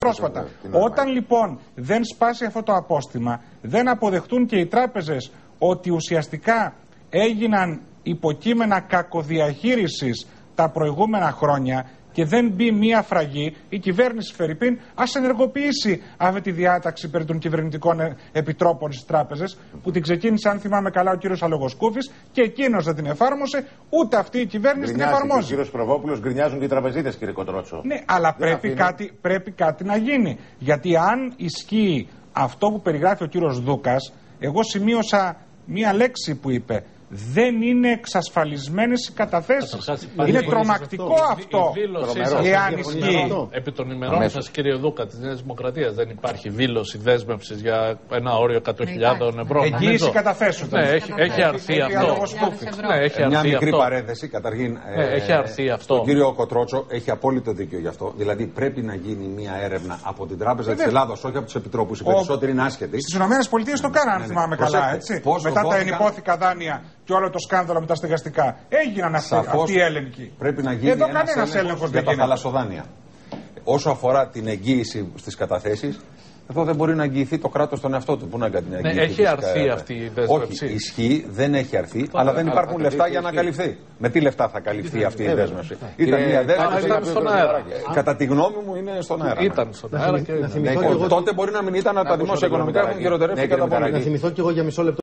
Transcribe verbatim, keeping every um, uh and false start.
πρόσφατα. Όταν λοιπόν δεν σπάσει αυτό το απόστημα, δεν αποδεχτούν και οι τράπεζες ότι ουσιαστικά έγιναν υποκείμενα κακοδιαχείρισης τα προηγούμενα χρόνια και δεν μπει μία φραγή, η κυβέρνηση Φερρυπίν ας ενεργοποιήσει αυτή τη διάταξη περί των κυβερνητικών επιτρόπων στις τράπεζες, που την ξεκίνησε, αν θυμάμαι καλά, ο κύριος Αλογοσκούφης, και εκείνος δεν την εφάρμοσε, ούτε αυτή η κυβέρνηση την εφαρμόζει. Ο κύριος Προβόπουλος, γκρινιάζουν και οι τραπεζίτες, κύριε Κοτρότσο. Ναι, αλλά πρέπει κάτι, πρέπει κάτι να γίνει. Γιατί αν ισχύει αυτό που περιγράφει ο κύριος Δούκας, εγώ σημείωσα μία λέξη που είπε. Δεν είναι εξασφαλισμένες οι καταθέσεις. Είναι τρομακτικό αυτό, εάν ισχύει. Επί των ημερών σας, κύριε Δούκα, της Νέας Δημοκρατίας, δεν υπάρχει δήλωση δέσμευσης για ένα όριο εκατό χιλιάδες ευρώ. Εγγύηση καταθέσεων. Ναι, έχει αρθεί αυτό. Μια μικρή παρένθεση, καταρχήν. Έχει αρθεί αυτό. Ο κύριο Κοτρότσο έχει απόλυτο δίκιο γι' αυτό. Δηλαδή πρέπει να γίνει μια έρευνα από την Τράπεζα της Ελλάδος, όχι από τους επιτρόπους. Οι περισσότεροι είναι άσχετοι. Στις ΗΠΑ το κάνανε, αν θυμάμαι καλά, έτσι. Μετά τα ενυπόθηκα δάνεια και όλο το σκάνδαλο με τα στεγαστικά. Έγιναν αυτοί, αυτοί οι έλεγχοι. Πρέπει να γίνει εδώ ένας έλεγχος για τα θαλασσοδάνεια. Όσο αφορά την εγγύηση στις καταθέσεις, εδώ δεν μπορεί να εγγυηθεί το κράτος τον εαυτό του. Πού να εγγυηθεί. Ναι, έχει αρθεί αυτή η δέσμευση. Όχι, ισχύει, δεν έχει αρθεί, αλλά δεν υπάρχουν λεφτά για να καλυφθεί. Με τι λεφτά θα καλυφθεί αυτή η δέσμευση. Ήταν μια δέσμευση στον αέρα. Κατά τη γνώμη μου είναι στον αέρα. Ήταν στον αέρα. Τότε μπορεί να μην ήταν, τα δημόσια οικονομικά έχουν χειροτερεύσει κατά πολύ. Να θυμηθώ κι εγώ για μισό λεπτό.